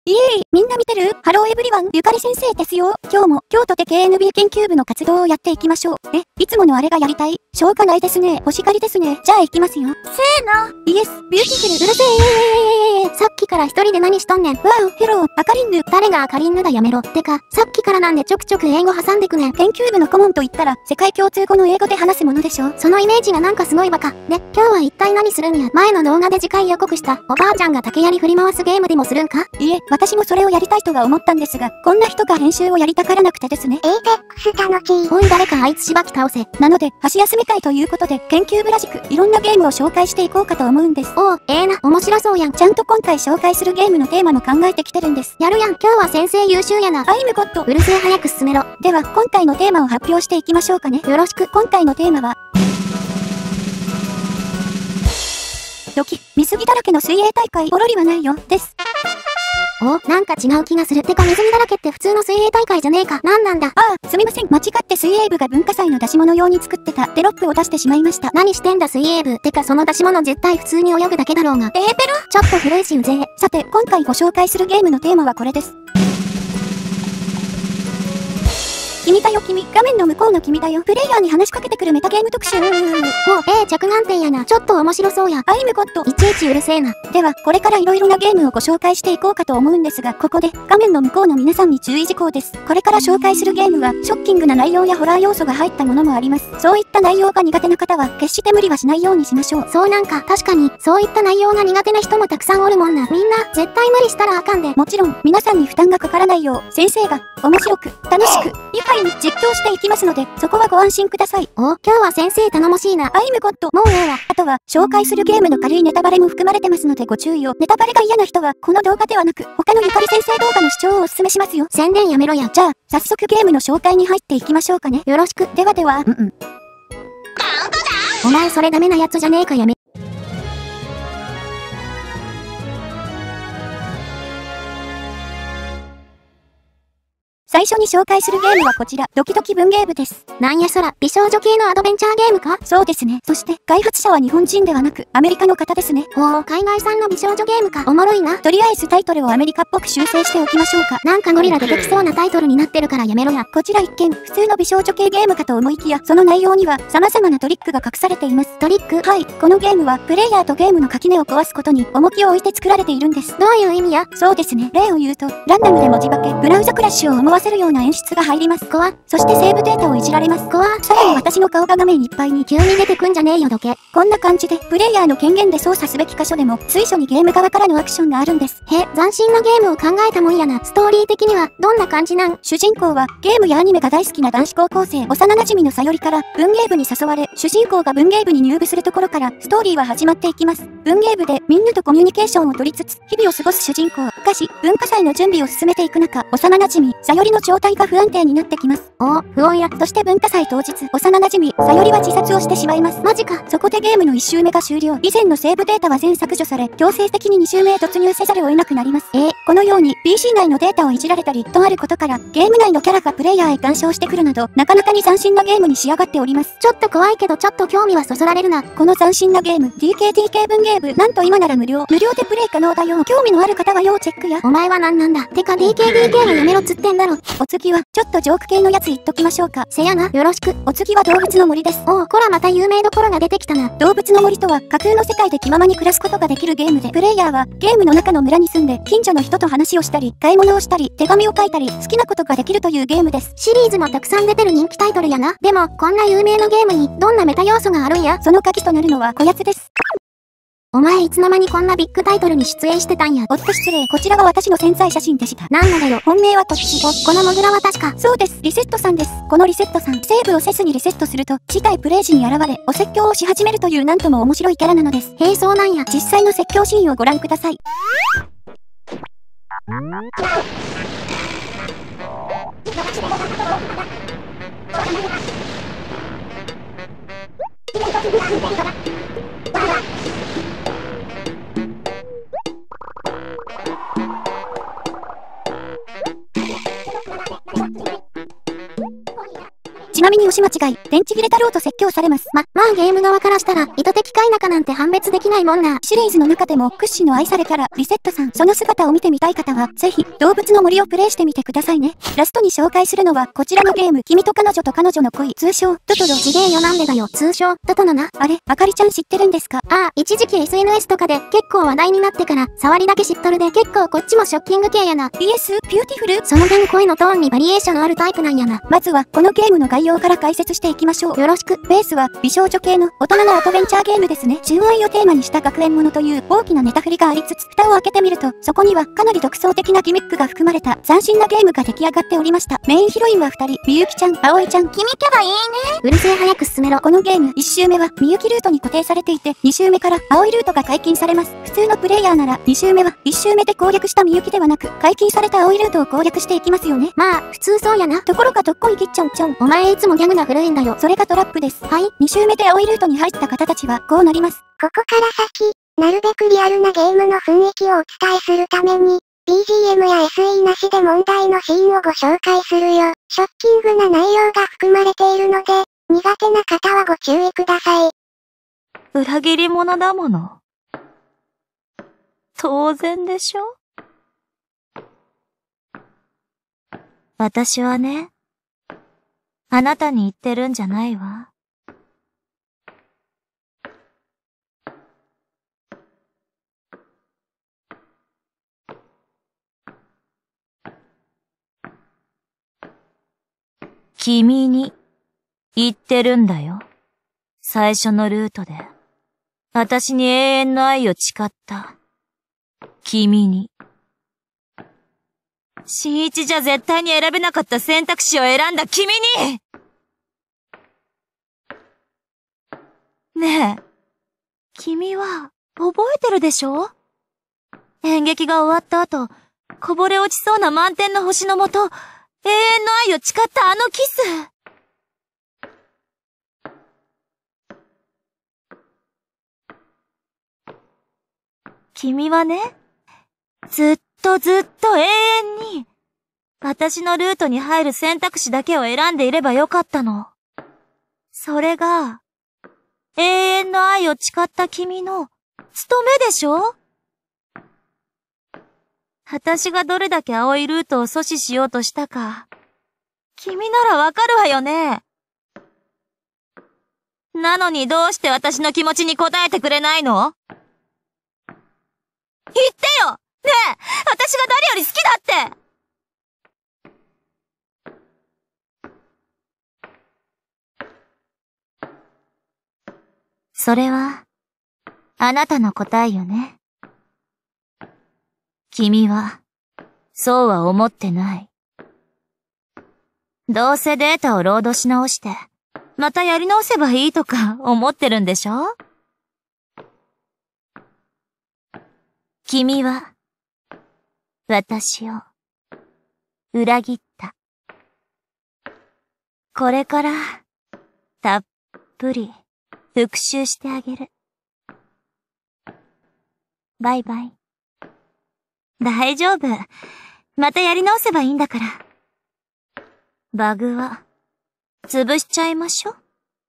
イエーイ、みんな見てる？ハローエブリワン、ゆかり先生ですよ。今日も京都で KNB 研究部の活動をやっていきましょう。いつものあれがやりたい？しょうがないですね。欲しがりですね。じゃあ行きますよ。せーの。イエス、ビューティフル。うるせー。さっきから一人で何しとんねん。わお、ヘロー、アカリンヌ。誰がアカリンヌだ、やめろ。てか、さっきからなんでちょくちょく英語挟んでくねん。研究部の顧問と言ったら、世界共通語の英語で話すものでしょ。そのイメージがなんかすごいバカ。で、今日は一体何するんや。前の動画で次回予告した、おばあちゃんが竹槍振り回すゲームでもするんか？いえ、私もそれをやりたいとは思ったんですが、こんな人が編集をやりたからなくてですね。 エイペックス楽しい。 おい誰かあいつしばき倒せ。なので、箸休め会ということで、研究部らしく、いろんなゲームを紹介していこうかと思うんです。おお、な、面白そうやん。ちゃんと今回紹介するゲームのテーマも考えてきてるんです。やるやん、今日は先生優秀やな。アイムゴッド。うるせえ、早く進めろ。では、今回のテーマを発表していきましょうかね。よろしく。今回のテーマは、ドキ、水着だらけの水泳大会、ポロリはないよ、です。なんか違う気がする。てか水着だらけって普通の水泳大会じゃねえか。なんなんだ。すみません。間違って水泳部が文化祭の出し物用に作ってたテロップを出してしまいました。何してんだ水泳部。てかその出し物絶対普通に泳ぐだけだろうが。ペロちょっと古いしうぜえ。さて、今回ご紹介するゲームのテーマはこれです。君だよ君。画面の向こうの君だよ。プレイヤーに話しかけてくるメタゲーム特集。着眼点やな。ちょっと面白そうや。アイムゴッド。いちいちうるせえな。では、これから色々なゲームをご紹介していこうかと思うんですが、ここで、画面の向こうの皆さんに注意事項です。これから紹介するゲームは、ショッキングな内容やホラー要素が入ったものもあります。そういった内容が苦手な方は、決して無理はしないようにしましょう。そうなんか、確かに、そういった内容が苦手な人もたくさんおるもんな。みんな、絶対無理したらあかんで。もちろん、皆さんに負担がかからないよう、先生が、面白く、楽しく、愉快に実況していきますので、そこはご安心ください。今日は先生頼もしいな。アイムゴッド。もうええわ。あとは、紹介するゲームの軽いネタバレも含まれてますのでご注意を。ネタバレが嫌な人は、この動画ではなく、他のゆかり先生動画の視聴をお勧めしますよ。宣伝やめろや。じゃあ、早速ゲームの紹介に入っていきましょうかね。よろしく。ではでは。お前それダメなやつじゃねえかやめ。最初に紹介するゲームはこちら、ドキドキ文芸部です。なんやそら、美少女系のアドベンチャーゲームか？そうですね。そして、開発者は日本人ではなく、アメリカの方ですね。海外産の美少女ゲームか。おもろいな。とりあえずタイトルをアメリカっぽく修正しておきましょうか。なんかゴリラ出てきそうなタイトルになってるからやめろや。こちら一見、普通の美少女系ゲームかと思いきや、その内容には、様々なトリックが隠されています。トリック？はい。このゲームは、プレイヤーとゲームの垣根を壊すことに、重きを置いて作られているんです。どういう意味や？そうですね。例を言うと、ランダムで文字化け、ブラウザクラッシュを思わせるような演出が入ります。そしてセーブデータをいじられます。さらに私の顔が画面いっぱいに急に出てくんじゃねえよどけ。こんな感じで、プレイヤーの権限で操作すべき箇所でも、随所にゲーム側からのアクションがあるんです。斬新なゲームを考えたもんやな。ストーリー的には、どんな感じなん？主人公は、ゲームやアニメが大好きな男子高校生、幼馴染のさよりから、文芸部に誘われ、主人公が文芸部に入部するところから、ストーリーは始まっていきます。文芸部で、みんなとコミュニケーションを取りつつ、日々を過ごす主人公。しかし、文化祭の準備を進めていく中、幼馴染、さよりの状態が不安定になってきます。不穏や。そして文化祭当日、幼馴染、さよりは自殺をしてしまいます。マジか。そこでゲームの1周目が終了。以前のセーブデータは全削除され、強制的に2周目へ突入せざるを得なくなります。このように、PC 内のデータをいじられたり、とあることから、ゲーム内のキャラがプレイヤーへ干渉してくるなど、なかなかに斬新なゲームに仕上がっております。ちょっと怖いけどちょっと興味はそそられるな。この斬新なゲーム、DKTK 文芸部、なんと今なら無料でプレイ可能だよ。興味のある方は要チェックや。お前はなんなんだ。てか DKTK はやめろっつってんだろ。お次は、ちょっとジョーク系のやつ言っときましょうか。せやな。よろしく。お次は動物の森です。こらまた有名どころが出てきたな。動物の森とは、架空の世界で気ままに暮らすことができるゲームで、プレイヤーは、ゲームの中の村に住んで、近所の人と話をしたり、買い物をしたり、手紙を書いたり、好きなことができるというゲームです。シリーズもたくさん出てる人気タイトルやな。でも、こんな有名なゲームに、どんなメタ要素があるんや？その鍵となるのは、こやつです。お前いつの間にこんなビッグタイトルに出演してたんや。おっと失礼。こちらは私の潜在写真でした。なんだよ。本命はこっち。このモグラは確か。そうです。リセットさんです。このリセットさん、セーブをせずにリセットすると、次回プレイ時に現れ、お説教をし始めるというなんとも面白いキャラなのです。へえ、そうなんや。実際の説教シーンをご覧ください。 ちなみに押し間違い、電池切れだろうと説教されます。まあゲーム側からしたら、意図的か否かなんて判別できないもんな。シリーズの中でも屈指の愛されキャラ、リセットさん。その姿を見てみたい方は、ぜひ、動物の森をプレイしてみてくださいね。ラストに紹介するのは、こちらのゲーム、君と彼女と彼女の恋、通称、トトロ。ちげえよなんでだよ、通称、トトロな。あれ、あかりちゃん知ってるんですか？ああ、一時期 SNS とかで結構話題になってから、触りだけ知っとるで結構こっちもショッキング系やな。PS、ビューティフル？その辺声のトーンにバリエーションあるタイプなんやな。まずは、このゲームの概要から解説していきましょう。よろしく。ベースは、美少女系の大人のアドベンチャーゲームですね。純愛をテーマにした学園ものという大きなネタ振りがありつつ、蓋を開けてみると、そこにはかなり独創的なギミックが含まれた斬新なゲームが出来上がっておりました。メインヒロインは2人、みゆきちゃん、あおいちゃん。君キャラいいね。うるせえ早く進めろ。このゲーム、1周目はみゆきルートに固定されていて、2周目からあおいルートが解禁されます。普通のプレイヤーなら、2周目は1周目で攻略したみゆきではなく、解禁されたあおいルートを攻略していきますよね。まあ、普通そうやな。ところがどっこいぎっちょんちょん。お前いつもギャグが古いんだよ。それがトラップです。はい。2周目であおいルートに入った方たちは、こうなります。 ここから先、なるべくリアルなゲームの雰囲気をお伝えするために、BGM や SE なしで問題のシーンをご紹介するよ。ショッキングな内容が含まれているので、苦手な方はご注意ください。 裏切り者だもの。当然でしょ？私はね、あなたに言ってるんじゃないわ。君に言ってるんだよ。最初のルートで、私に永遠の愛を誓った。君に。新一じゃ絶対に選べなかった選択肢を選んだ君に！ねえ、君は覚えてるでしょ？演劇が終わった後、こぼれ落ちそうな満天の星のもと、永遠の愛を誓ったあのキス。君はね、ずっと永遠に、私のルートに入る選択肢だけを選んでいればよかったの。それが、永遠の愛を誓った君の、務めでしょ？私がどれだけ青いルートを阻止しようとしたか、君ならわかるわよね。なのにどうして私の気持ちに応えてくれないの？言ってよ！ねえ、私が誰より好きだって！それは、あなたの答えよね。君は、そうは思ってない。どうせデータをロードし直して、またやり直せばいいとか思ってるんでしょ？君は、私を、裏切った。これから、たっぷり、復讐してあげる。バイバイ。大丈夫。またやり直せばいいんだから。バグは、潰しちゃいましょ。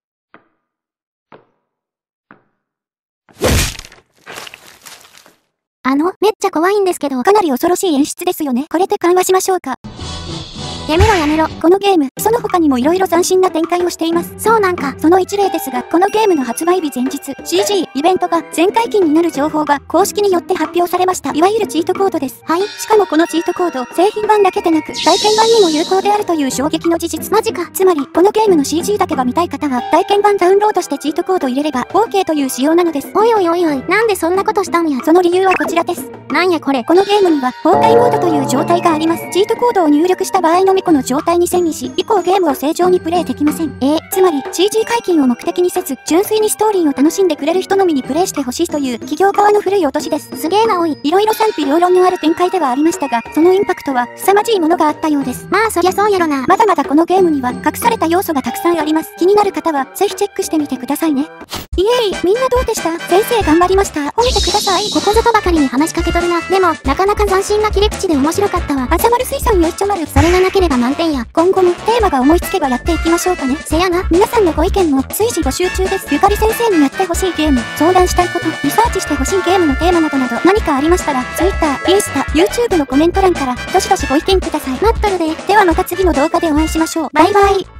めっちゃ怖いんですけど、かなり恐ろしい演出ですよね。これで緩和しましょうか。やめろやめろ。このゲーム、その他にも色々斬新な展開をしています。そうなんか。その一例ですが、このゲームの発売日前日、CG、イベントが全解禁になる情報が公式によって発表されました。いわゆるチートコードです。はい。しかもこのチートコード、製品版だけでなく、体験版にも有効であるという衝撃の事実。マジか。つまり、このゲームの CG だけが見たい方は、体験版ダウンロードしてチートコード入れれば、OK という仕様なのです。おいおいおいおい、なんでそんなことしたんや。その理由はこちらです。なんやこれ。このゲームには、崩壊モードという状態があります。チートコードを入力した場合のみこの状態に遷移し、以降ゲームを正常にプレイできません。つまり CG 解禁を目的にせず、純粋にストーリーを楽しんでくれる人のみにプレイしてほしいという企業側の古い落としです。すげえなおい。いろいろ賛否両論のある展開ではありましたが、そのインパクトは凄まじいものがあったようです。まあそりゃそうやろな。まだまだこのゲームには隠された要素がたくさんあります。気になる方はぜひチェックしてみてくださいね。イエーイ、みんなどうでした？先生頑張りました。褒めてください。ここぞとばかりに話しかけとるな。でも、なかなか斬新な切り口で面白かったわ。あさまる水産よいちょまる。それがなければ満点や。今後もテーママが思いつけばやっていきましょうかね。せやな。皆さんのご意見も随時募集中です。ゆかり先生にやってほしいゲーム、相談したいこと、リサーチしてほしいゲームのテーマなど何かありましたら、Twitter、インスタ、YouTube のコメント欄からどしどしご意見ください。待っとるで。ではまた次の動画でお会いしましょう。バイバイ。